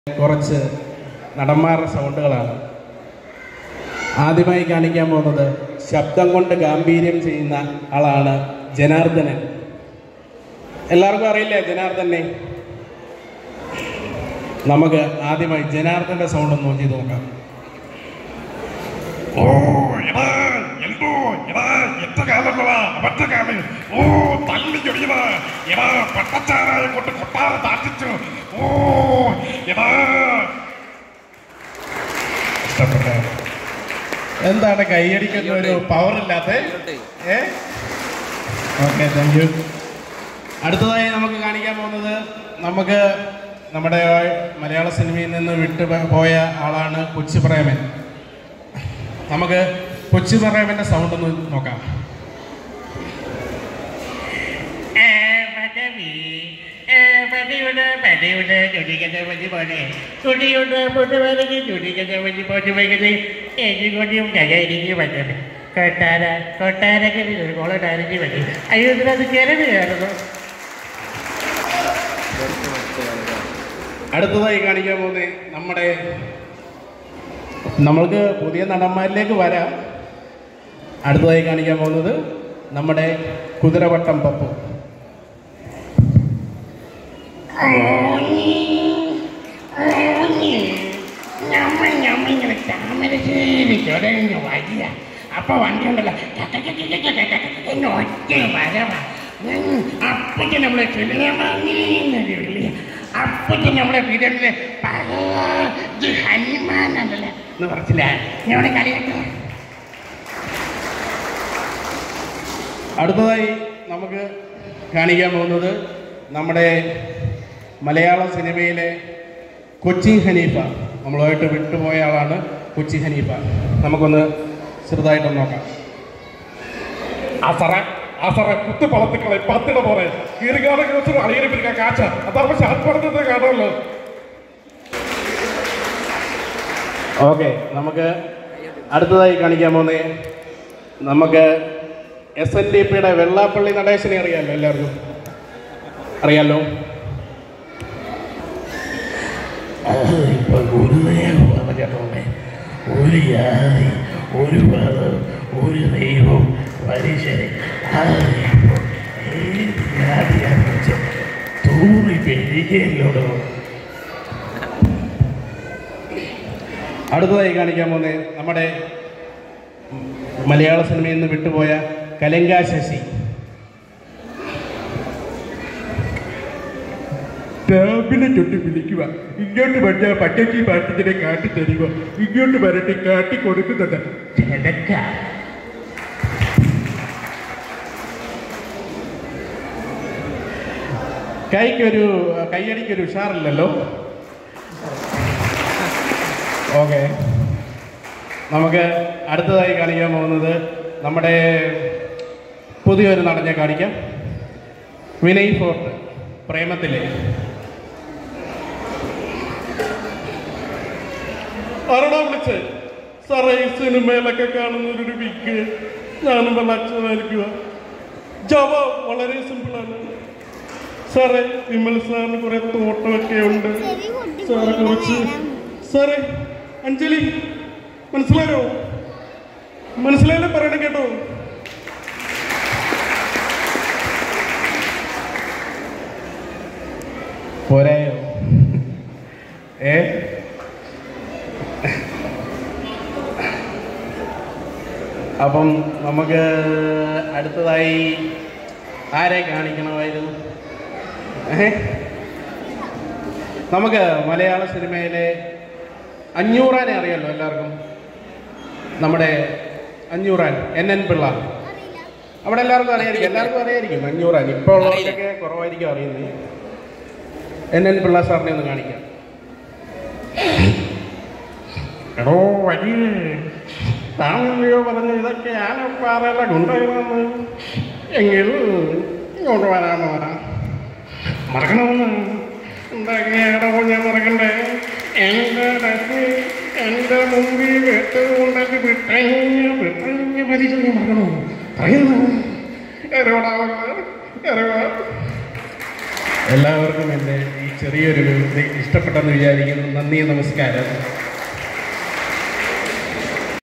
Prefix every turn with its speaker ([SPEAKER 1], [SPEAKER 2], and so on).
[SPEAKER 1] കുറച്ച് നടന്മാരുടെ സൗണ്ടുകളാണ്. ആദ്യമായി കാണിക്കാൻ പോകുന്നത് ശബ്ദം കൊണ്ട് ഗാംഭീര്യം ചെയ്യുന്ന ആളാണ് ജനാർദ്ദനൻ. എല്ലാവർക്കും അറിയില്ലേ ജനാർദ്ദനെ? നമുക്ക് ആദ്യമായി ജനാർദ്ദന്റെ സൗണ്ട് ഒന്ന് നോക്കി നോക്കാം.
[SPEAKER 2] ഓ എടാ എന്തോ എടാ എത്ര കാലങ്ങളാ അവറ്റ കാലം ഓ തല്ലി ചൊടിയതാ എടാ പട്ടച്ചാരായ കൊണ്ട് കൊട്ടാര താറ്റിച്ചു ഓ എടാ ഇഷ്ടപ്പെട്ട
[SPEAKER 1] എന്താണ് കൈയടിക്കുന്ന ഒരു പവർ ഇല്ലാത്ത? Okay, thank you. അടുത്തതായി നമുക്ക് കാണിക്കാൻ പോകുന്നത് നമ്മുടെ മലയാള സിനിമയിൽ നിന്ന് വിട്ടു പോയ ആളാണ് കൊച്ചി പ്രേമൻ. നമുക്ക് കൊച്ചി പ്രേമന്റെ സൗണ്ട് ഒന്ന് നോക്കാം. അടുത്തതായി കാണിക്കാൻ പോകുന്നത് നമ്മൾക്ക് പുതിയ നടന്മാരിലേക്ക് വരാം. അടുത്തതായി കാണിക്കാൻ പോകുന്നത് നമ്മുടെ കുതിരവട്ടം പപ്പു.
[SPEAKER 3] അപ്പൊ വണ്ടി ഉണ്ടല്ലോ അപ്പക്ക് നമ്മളെ അപ്പക്ക് നമ്മളെ പീരിയഡില് ഹനുമാനുണ്ടല്ലോ എന്ന് പറഞ്ഞില്ല ഞങ്ങളുടെ കളിയൊക്കെ.
[SPEAKER 1] അടുത്തതായി നമുക്ക് കാണിക്കാൻ പോകുന്നത് നമ്മുടെ മലയാള സിനിമയിലെ കൊച്ചി ഹനീഫ. നമ്മളുമായിട്ട് വിട്ടുപോയ ആളാണ് കൊച്ചി ഹനീഫ. നമുക്കൊന്ന് ചെറുതായിട്ടൊന്ന് നോക്കാം.
[SPEAKER 2] അസറ കുത്തു പളത്തുക്കളെ പത്തിട പോലെ കീറുകാല ദിവസം അളിയനെ പിടിക്കാൻ കാച്ച അതാവുമ്പോ ഷാറ്റ് പറഞ്ഞത് കാണുമല്ലോ.
[SPEAKER 1] ഓക്കെ, നമുക്ക് അടുത്തതായി കാണിക്കാൻ പോകുന്നത് നമുക്ക് SNDPയുടെ വെള്ളാപ്പള്ളി നടേശനെ അറിയാമല്ലോ, എല്ലാവർക്കും അറിയാലോ.
[SPEAKER 3] ഇപ്പൊ ഗുരുദേവ പറഞ്ഞിട്ടുണ്ട്, ഒരു ജാതി ഒരു മതം ഒരു ദൈവം മനുഷ്യരെ തൂറി പെരികയിലോടോ.
[SPEAKER 1] അടുത്തതായി കാണിക്കാൻ പോകുന്നത് നമ്മുടെ മലയാള സിനിമയിൽ നിന്ന് വിട്ടുപോയ കലങ്ക ശശി.
[SPEAKER 2] രാവിലെ ചൊട്ടി വിളിക്കുക, ഇങ്ങോട്ട് പറഞ്ഞാൽ പച്ചക്കി പാട്ടത്തിനെ കാട്ടിത്തരിക, ഇങ്ങോട്ട് വരട്ടെ കാട്ടി കൊടുക്കുന്നത്.
[SPEAKER 1] കൈയടിക്കൊരു ഉഷാറില്ലല്ലോ. ഓക്കെ, നമുക്ക് അടുത്തതായി കാണിക്കാൻ പോകുന്നത് നമ്മുടെ പുതിയൊരു നടനെ കാണിക്കാം. വിനയ് ഫോർട്ട്, പ്രേമത്തിലെ.
[SPEAKER 2] ആരാടാ വിളിച്ച്? സാറേ, ഈ സിനിമയിലൊക്കെ കാണുന്നൊരു വിക്ക് ഞാനും വെള്ളാക്ഷനായിരിക്കുക. ജവ വളരെ സിമ്പിളാണ് സാറേ. വിമൽ സാറിന് കുറെ തോട്ടമൊക്കെ ഉണ്ട് സാറെ. കുറച്ച് സാറേ, അഞ്ജലി മനസ്സിലായോ? മനസ്സിലായാലേ പറയണേ കേട്ടോ.
[SPEAKER 1] പോരായോ? അപ്പം നമുക്ക് അടുത്തതായി ആരെ കാണിക്കണമായിരുന്നു? നമുക്ക് മലയാള സിനിമയിലെ അഞ്ഞൂറാനെ അറിയാമല്ലോ എല്ലാവർക്കും. നമ്മുടെ അഞ്ഞൂറാൻ NN പിള്ള. അവിടെ എല്ലാവർക്കും അറിയായിരിക്കും അഞ്ഞൂറാൻ. ഇപ്പോൾ ഉള്ളവർക്കൊക്കെ കുറവായിരിക്കും അറിയുന്നത്. NN പിള്ള സാറിനെ ഒന്ന് കാണിക്കാം.
[SPEAKER 2] എടോ വഴി താങ്കളോ പറഞ്ഞു ഇതൊക്കെ ആനപ്പാറയിലെ കൊണ്ടുവരുമെന്ന്. എങ്കിൽ ഇങ്ങോട്ട് വരാമോ? മറക്കണമെന്ന് എന്താടോ ഞാൻ മറക്കണ്ടേ? എൻ്റെ മുമ്പിൽ വെട്ടുകൊണ്ടൊക്കെ വിട്ടഞ്ഞ് മരിച്ചത് മറക്കണോ? പറയുന്നു
[SPEAKER 1] എല്ലാവർക്കും എൻ്റെ ഈ ചെറിയൊരു ഇത് ഇഷ്ടപ്പെട്ടെന്ന് വിചാരിക്കുന്നു. നന്ദി, നമസ്കാരം.